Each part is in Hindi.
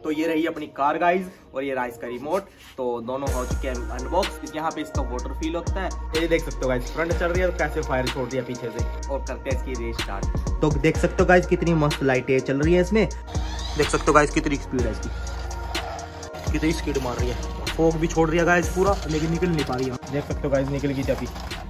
तो ये रही अपनी कार गाइज और ये रहा इसका रिमोट। तो दोनों हो चुके हैं अनबॉक्स। यहाँ पे इसका वाटर फील होता है, ये देख सकते हो गाइज फ्रंट चल रही है तो कैसे फायर छोड़ दिया पीछे से, और करते हैं इसकी रेस स्टार्ट। तो देख सकते हो गाइज कितनी मस्त लाइटें चल रही है इसमें, देख सकते हो गाइज कितनी स्पीड है इसकी, कितनी स्पीड मार रही है। फोग भी छोड़ दिया गाइज पूरा, लेकिन निकल नहीं पा रही है। देख सकते हो गाइज निकल गई चाबी,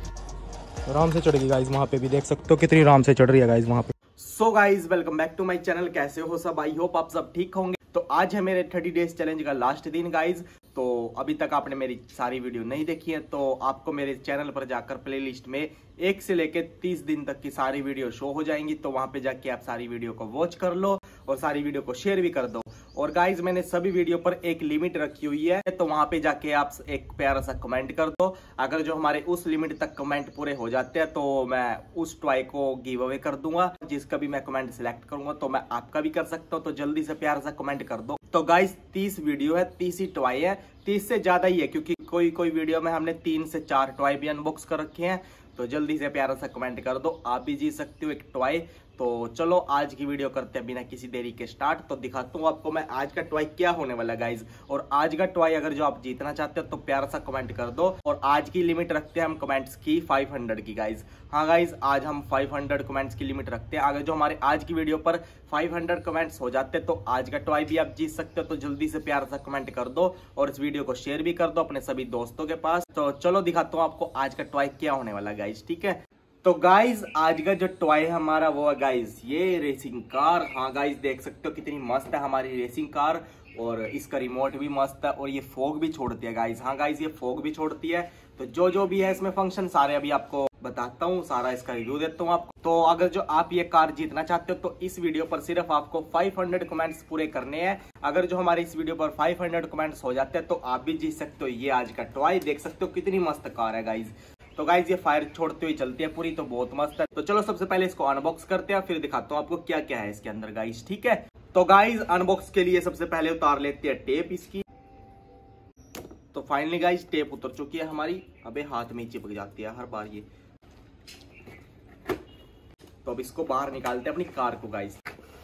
आराम से चढ़ गई गाइज। वहाँ पे भी देख सकते हो कितनी आराम से चढ़ रही है गाइज वहाँ पे। So guys welcome back to my channel, कैसे हो सब, आई होप आप सब ठीक होंगे। तो आज है मेरे 30 डेज चैलेंज का लास्ट दिन गाइज। तो अभी तक आपने मेरी सारी वीडियो नहीं देखी है तो आपको मेरे चैनल पर जाकर प्लेलिस्ट में 1 से लेकर 30 दिन तक की सारी वीडियो शो हो जाएंगी। तो वहां पे जाके आप सारी वीडियो को वॉच कर लो और सारी वीडियो को शेयर भी कर दो। और गाइज मैंने सभी वीडियो पर एक लिमिट रखी हुई है, तो वहां पे जाके आप एक प्यारा सा कमेंट कर दो। अगर जो हमारे उस लिमिट तक कमेंट पूरे हो जाते हैं तो मैं उस टॉय को गिव अवे कर दूंगा। जिसका भी मैं कमेंट सिलेक्ट करूंगा तो मैं आपका भी कर सकता हूँ। तो जल्दी से प्यारा सा कमेंट कर दो। तो गाइज 30 वीडियो है, 30 ही टॉय है, 30 से ज्यादा ही है क्योंकि कोई वीडियो में हमने 3 से 4 टॉय भी अनबॉक्स कर रखे हैं। तो जल्दी से प्यारा सा कमेंट कर दो, आप भी जीत सकते हो एक टॉय। तो चलो आज की वीडियो करते हैं बिना किसी देरी के स्टार्ट। तो दिखाता हूँ आपको मैं आज का टॉय क्या होने वाला गाइज। और आज का टॉय अगर जो आप जीतना चाहते हो तो प्यारा सा कमेंट कर दो। और आज की लिमिट रखते हैं हम कमेंट्स की 500 की गाइज। हाँ गाइज आज हम 500 कमेंट्स की लिमिट रखते हैं। अगर जो हमारे आज की वीडियो पर 500 कमेंट्स हो जाते तो आज का टॉय भी आप जीत सकते हो। तो जल्दी से प्यारा सा कमेंट कर दो और इस वीडियो को शेयर भी कर दो अपने सभी दोस्तों के पास। तो चलो दिखाता हूँ आपको आज का टॉय क्या होने वाला गाइज, ठीक है। तो गाइज आज का जो टॉय है हमारा वो है गाइज ये रेसिंग कार। हाँ गाइज देख सकते हो कितनी मस्त है हमारी रेसिंग कार, और इसका रिमोट भी मस्त है और ये फोग भी छोड़ती है गाइज। हाँ गाइज ये फोग भी छोड़ती है। तो जो भी है इसमें फंक्शन सारे अभी आपको बताता हूँ, सारा इसका रिव्यू देता हूँ आपको। तो अगर जो आप ये कार जीतना चाहते हो तो इस वीडियो पर सिर्फ आपको 500 कमेंट्स पूरे करने हैं। अगर जो हमारे इस वीडियो पर 500 कमेंट्स हो जाते हैं तो आप भी जीत सकते हो ये आज का टॉय। देख सकते हो कितनी मस्त कार है गाइज। तो गाइज ये फायर छोड़ते हुए चलती है पूरी, तो बहुत मस्त है। तो चलो सबसे पहले इसको अनबॉक्स करते हैं, फिर दिखाता हूँ आपको क्या क्या है इसके अंदर गाइज, ठीक है। तो गाइज अनबॉक्स के लिए सबसे पहले उतार लेते हैं टेप इसकी। तो फाइनली गाइज टेप उतर चुकी है हमारी, अबे हाथ में चिपक जाती है हर बार ये। तो अब इसको बाहर निकालते हैं अपनी कार को गाइज।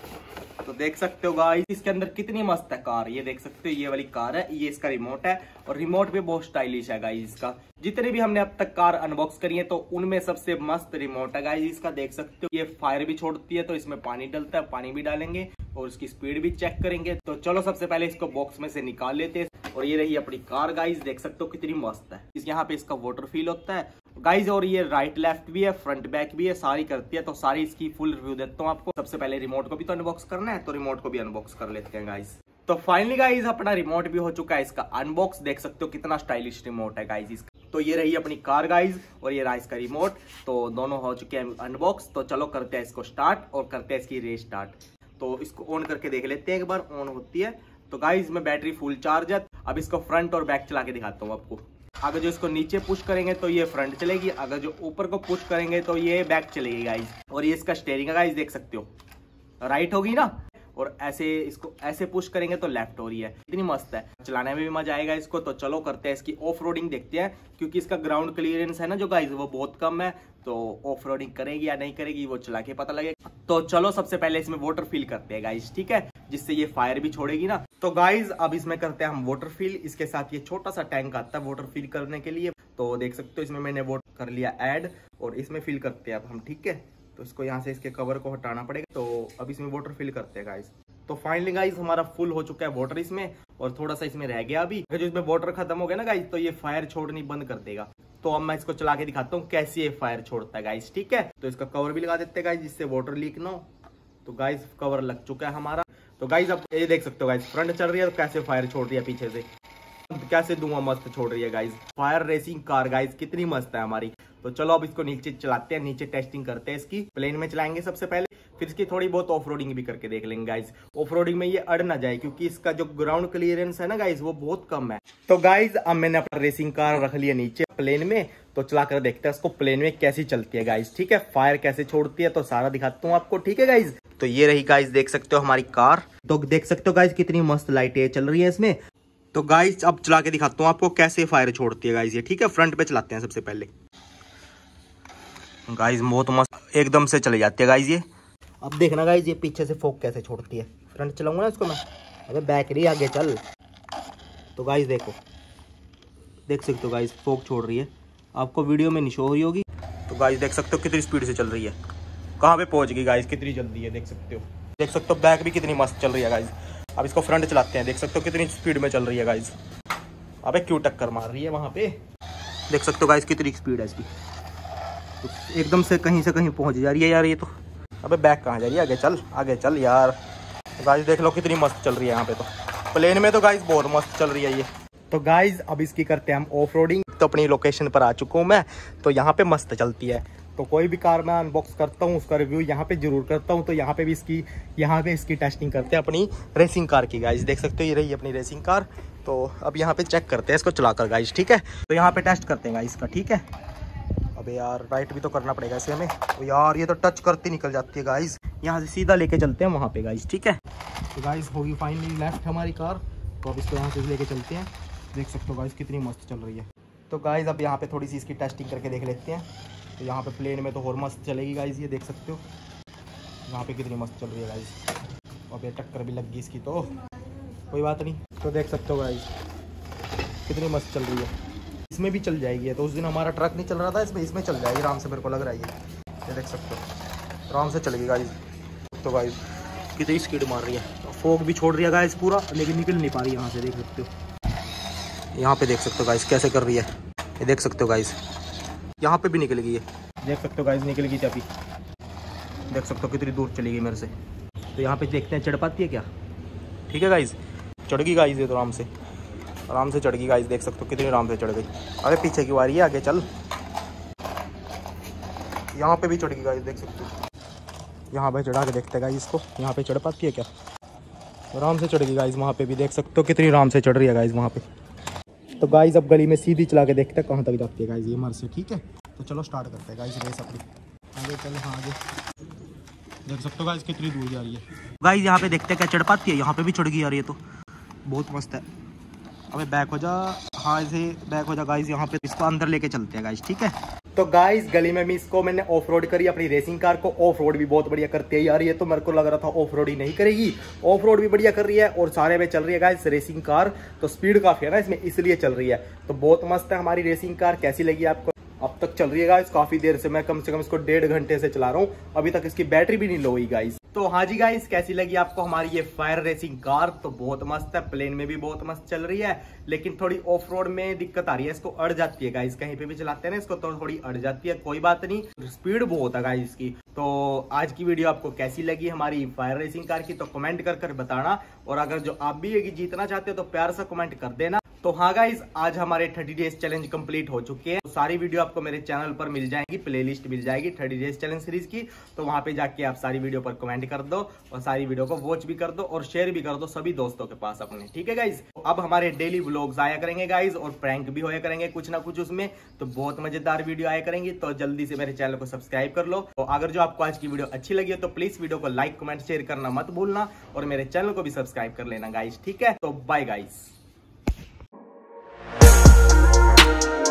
तो देख सकते हो गाइस इसके अंदर कितनी मस्त है कार, ये देख सकते हो ये वाली कार है, ये इसका रिमोट है और रिमोट भी बहुत स्टाइलिश है गाइस इसका। जितने भी हमने अब तक कार अनबॉक्स करी है तो उनमें सबसे मस्त रिमोट है गाइस इसका। देख सकते हो ये फायर भी छोड़ती है, तो इसमें पानी डलता है, पानी भी डालेंगे और इसकी स्पीड भी चेक करेंगे। तो चलो सबसे पहले इसको बॉक्स में से निकाल लेते हैं। और ये रही अपनी कार गाइस, देख सकते हो कितनी मस्त है। यहाँ पे इसका वाटर फील होता है गाइज, और ये राइट लेफ्ट भी है, फ्रंट बैक भी है, सारी करती है। तो सारी इसकी फुल रिव्यू देता हूँ आपको। सबसे पहले रिमोट को भी तो अनबॉक्स करना है, तो रिमोट को भी अनबॉक्स कर लेते हैं गाइज। तो फाइनली गाइज अपना रिमोट भी हो चुका है इसका अनबॉक्स। देख सकते हो कितना स्टाइलिश रिमोट है गाइज इसका। तो ये रही अपनी कार गाइज और ये रहा इसका रिमोट। तो दोनों हो चुके हैं अनबॉक्स। तो चलो करते हैं इसको स्टार्ट और करते हैं इसकी रेस स्टार्ट। तो इसको ऑन करके देख लेते हैं एक बार ऑन होती है। तो गाइज में बैटरी फुल चार्ज है। अब इसको फ्रंट और बैक चला के दिखाता हूँ आपको। अगर जो इसको नीचे पुश करेंगे तो ये फ्रंट चलेगी, अगर जो ऊपर को पुश करेंगे तो ये बैक चलेगी गाइज। और ये इसका स्टीयरिंग है गाइज, देख सकते हो राइट होगी ना, और ऐसे इसको ऐसे पुश करेंगे तो लेफ्ट हो रही है। इतनी मस्त है, चलाने में भी मजा आएगा इसको। तो चलो करते हैं इसकी ऑफ रोडिंग, देखते हैं क्योंकि इसका ग्राउंड क्लियरेंस है ना जो गाइज वो बहुत कम है। तो ऑफ रोडिंग करेगी या नहीं करेगी वो चला के पता लगेगा। तो चलो सबसे पहले इसमें वाटर फिल करते हैं गाइज, ठीक है, जिससे ये फायर भी छोड़ेगी ना। तो गाइज अब इसमें करते हैं हम वाटर फिल। इसके साथ ये छोटा सा टैंक आता है वाटर फिल करने के लिए। तो देख सकते हो इसमें मैंने वो कर लिया ऐड और इसमें फिल करते हैं अब हम, ठीक है। तो इसको यहाँ से इसके कवर को हटाना पड़ेगा। तो अब इसमें वाटर फिल करते हैं गाइज। तो फाइनली गाइज हमारा फुल हो चुका है वाटर इसमें, और थोड़ा सा इसमें रह गया अभी। जो इसमें वाटर खत्म हो गया ना गाइज तो ये फायर छोड़नी बंद कर देगा। तो अब मैं इसको चला के दिखाता हूँ कैसे ये फायर छोड़ता है गाइज, ठीक है। तो इसका कवर भी लगा देते हैं गाइज जिससे वाटर लीक ना हो। तो गाइज कवर लग चुका है हमारा। तो गाइज अब ये देख सकते हो गाइज फ्रंट चल रही है तो कैसे फायर छोड़ रही है पीछे से, कैसे धुआं मस्त छोड़ रही है guys. Fire racing car guys कितनी मस्त है हमारी। तो चलो अब इसको नीचे चलाते हैं, नीचे टेस्टिंग करते हैं इसकी। प्लेन में चलाएंगे सबसे पहले, फिर इसकी थोड़ी बहुत ऑफ रोडिंग भी करके देख लेंगे गाइज। ऑफ रोडिंग में ये अड़ ना जाए क्योंकि इसका जो ग्राउंड क्लियरेंस है ना गाइज वो बहुत कम है। तो गाइज अब मैंने अपना रेसिंग कार रख लिया नीचे प्लेन में। तो चला कर देखते हैं उसको प्लेन में कैसी चलती है गाइज, ठीक है, फायर कैसे छोड़ती है। तो सारा दिखाता हूँ आपको, ठीक है गाइज। तो ये रही गाइज, देख सकते हो हमारी कार। तो देख सकते हो गाइज कितनी मस्त लाइटें चल रही है इसमें। तो गाइज अब चला के दिखाता हूँ आपको कैसे फायर छोड़ती है गाइज ये, ठीक है। फ्रंट पे चलाते हैं सबसे पहले गाइज, बहुत मस्त एकदम से चले जाती है गाइज ये। अब देखना गाइज ये पीछे से फोग कैसे छोड़ती है। फ्रंट चलाऊंगा ना इसको मैं, अबे बैक नहीं, आगे चल। तो गाइस देखो, देख सकते हो गाइस फोक छोड़ रही है, आपको वीडियो में नहीं शो हो रही होगी। तो गाइस देख सकते हो कितनी स्पीड से चल रही है, कहाँ पे पहुंच गई गाइस, कितनी जल्दी है, देख सकते हो। देख सकते हो बैक भी कितनी मस्त चल रही है गाइस। अब इसको फ्रंट चलाते हैं, देख सकते हो कितनी स्पीड में चल रही है गाइस। अबे क्यों टक्कर मार रही है वहाँ पे, देख सकते हो गाइस कितनी स्पीड है इसकी। तो एकदम से कहीं पहुँच जा रही है यार ये तो। अबे बैक कहाँ जा रही है, आगे चल यार। गाइस देख लो कितनी मस्त चल रही है यहाँ पे, तो प्लेन में तो गाइस बहुत मस्त चल रही है ये। तो गाइस अब इसकी करते हैं हम ऑफ रोडिंग। तो अपनी लोकेशन पर आ चुका हूँ मैं, तो यहाँ पे मस्त चलती है। तो कोई भी कार मैं अनबॉक्स करता हूँ उसका रिव्यू यहाँ पे जरूर करता हूँ। तो यहाँ पे इसकी टेस्टिंग करते हैं अपनी रेसिंग कार की गाइस। देख सकते हो ये रही अपनी रेसिंग कार। तो अब यहाँ पे चेक करते हैं इसको चलाकर गाइस, ठीक है। तो यहाँ पे टेस्ट करते हैं गाइस इसका, ठीक है। अबे यार राइट भी तो करना पड़ेगा इसे हमें। तो यार ये तो टच करती निकल जाती है गाइस। यहाँ से सीधा लेके चलते हैं वहाँ पे गाइस, ठीक है। तो गाइस होगी फाइनली लेफ्ट हमारी कार। तो अब इसको यहाँ से लेके चलते हैं। देख सकते हो गाइस कितनी मस्त चल रही है। तो गाइस अब यहाँ पे थोड़ी सी इसकी टेस्टिंग करके देख लेते हैं। तो यहाँ पे प्लेन में तो और मस्त चलेगी गाइस, ये देख सकते हो यहाँ पे कितनी मस्त चल रही है गाइस। अब ये टक्कर भी लग गई इसकी, तो कोई बात नहीं। तो देख सकते हो गाइस कितनी मस्त चल रही है, इसमें भी चल जाएगी। तो उस दिन हमारा ट्रक नहीं चल रहा था, इसमें चल जाएगी आराम से, मेरे को लग रहा है ये देख सकते हो आराम से चलेगी गाइस। तो गाइस कितनी स्पीड मार रही है, फोक भी छोड़ रही है गाइस पूरा, लेकिन निकल नहीं पा रही यहाँ से, देख सकते हो। यहाँ पे देख सकते हो गाइस कैसे कर रही है, ये देख सकते हो गाइस यहाँ पे भी निकल गई है, देख सकते हो गाइस निकल गई अभी। देख सकते हो कितनी दूर चली गई मेरे से। तो यहाँ पे देखते हैं चढ़ पाती है क्या, ठीक है गाइस। चढ़ गई गाइस ये तो आराम से चढ़ गई गाइस, देख सकते हो कितनी आराम से चढ़ गई। अरे पीछे की वारी है, आगे चल। यहाँ पे भी चढ़ गई गाइस, देख सकते हो। यहाँ पे चढ़ा के देखते हैं गाइस इसको, यहाँ पे चढ़ पाती है क्या। आराम से चढ़ गई गाइस, वहाँ पे भी देख सकते हो कितनी आराम से चढ़ रही है गाइस वहाँ पे। तो गाइस अब गली में सीधी चला के देखते हैं कहाँ तक जाती है गाइस ये हमारे से, ठीक है। तो चलो स्टार्ट करते हैं गाइस रेस अपनी। आगे चल, हाँ आगे देख सकते हो गाइस कितनी दूर जा रही है। गाइस यहाँ पे देखते हैं क्या चढ़ पाती है, यहाँ पे भी चढ़ गई यार ये तो, बहुत मस्त है। अबे बैक हो जा, हाँ ऐसे बैक हो जा गाइस। यहाँ पे इसको अंदर लेके चलते हैं गाइस, ठीक है। तो गाइस गली में भी इसको मैंने ऑफ रोड करी, अपनी रेसिंग कार को ऑफ रोड भी बहुत बढ़िया करती है यार ये तो। मेरे को लग रहा था ऑफ रोड ही नहीं करेगी, ऑफ रोड भी बढ़िया कर रही है और सारे में चल रही है गाइस रेसिंग कार। तो स्पीड काफी है ना इसमें, इसलिए चल रही है। तो बहुत मस्त है हमारी रेसिंग कार। कैसी लगी आपको, अब तक चल रही है गाइस काफी देर से, मैं कम से कम इसको 1.5 घंटे से चला रहा हूँ, अभी तक इसकी बैटरी भी नहीं लो हुई गाइस। तो हाँ जी गाइस कैसी लगी आपको हमारी ये फायर रेसिंग कार। तो बहुत मस्त है, प्लेन में भी बहुत मस्त चल रही है, लेकिन थोड़ी ऑफ रोड में दिक्कत आ रही है, इसको अड़ जाती है गाइस। कहीं पे भी चलाते हैं ना इसको तो थोड़ी अड़ जाती है, कोई बात नहीं, स्पीड बहुत है गाइस इसकी। तो आज की वीडियो आपको कैसी लगी हमारी फायर रेसिंग कार की, तो कमेंट कर बताना। और अगर जो आप भी ये जीतना चाहते हो तो प्यार से कमेंट कर देना। तो हाँ गाइस आज हमारे 30 डेज चैलेंज कंप्लीट हो चुके हैं। तो सारी वीडियो आपको मेरे चैनल पर मिल जाएगी, प्लेलिस्ट मिल जाएगी 30 डेज चैलेंज सीरीज की। तो वहां पे जाके आप सारी वीडियो पर कमेंट कर दो और सारी वीडियो को वॉच भी कर दो और शेयर भी कर दो सभी दोस्तों के पास अपने, ठीक है गाइस। तो अब हमारे डेली व्लॉग्स आया करेंगे गाइस और प्रैंक भी होया करेंगे कुछ ना कुछ उसमें। तो बहुत मजेदार वीडियो आया करेंगी, तो जल्दी से मेरे चैनल को सब्सक्राइब कर लो। तो अगर जो आपको आज की वीडियो अच्छी लगी हो तो प्लीज वीडियो को लाइक कमेंट शेयर करना मत भूलना और मेरे चैनल को भी सब्सक्राइब कर लेना गाइस, ठीक है। तो बाय गाइस।